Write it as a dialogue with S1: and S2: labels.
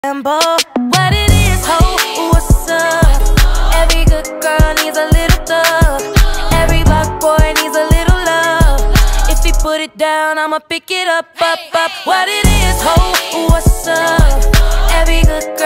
S1: What it is, ho, what's up? Every good girl needs a little thug. Every black boy needs a little love. If he put it down, I'ma pick it up, up, up. What it is, ho, what's up? Every good girl